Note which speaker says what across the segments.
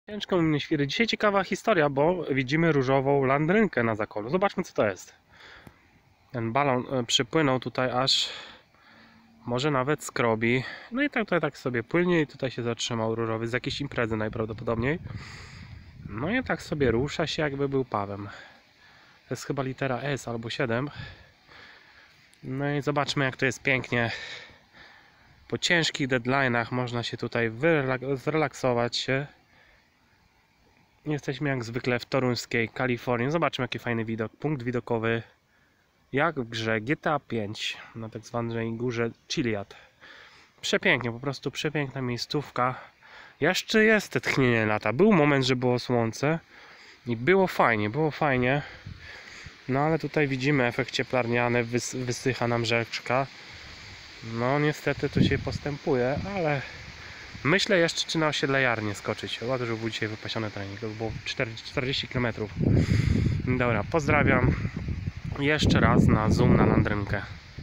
Speaker 1: Ciężko mnie świry. Dzisiaj ciekawa historia, bo widzimy różową landrynkę na zakolu. Zobaczmy, co to jest. Ten balon przypłynął tutaj aż może nawet skrobi. No i tak tutaj tak sobie płynie i tutaj się zatrzymał różowy z jakiejś imprezy najprawdopodobniej. No i tak sobie rusza się, jakby był pawem. To jest chyba litera S albo 7. No i zobaczmy, jak to jest pięknie. Po ciężkich deadline'ach można się tutaj zrelaksować się. Jesteśmy jak zwykle w toruńskiej Kalifornii. Zobaczmy, jaki fajny widok. Punkt widokowy jak w grze GTA 5 na tak zwanej górze Chiliad. Przepięknie, po prostu przepiękna miejscówka. Jeszcze jest te tchnienie lata. Był moment, że było słońce i było fajnie. No ale tutaj widzimy efekt cieplarniany, wysycha nam rzeczka. No niestety tu się postępuje, ale myślę jeszcze, czy na osiedle Jar nie skoczyć. Ładnie, że był dzisiaj wypasiony trening, to było 40 km. Dobra, pozdrawiam jeszcze raz na zoom na landrynkę.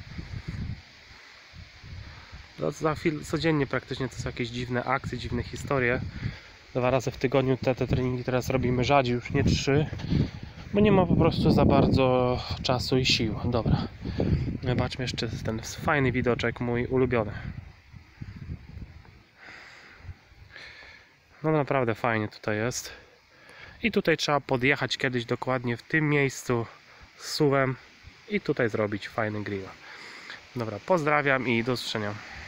Speaker 1: Za chwilę, codziennie praktycznie to są jakieś dziwne akcje, dziwne historie. 2 razy w tygodniu te treningi teraz robimy rzadziej, już nie 3, bo nie ma po prostu za bardzo czasu i sił. Dobra, zobaczmy jeszcze ten fajny widoczek, mój ulubiony. No naprawdę fajnie tutaj jest. I tutaj trzeba podjechać kiedyś dokładnie w tym miejscu z SUV-em i tutaj zrobić fajny grill. Dobra, pozdrawiam i do usłyszenia.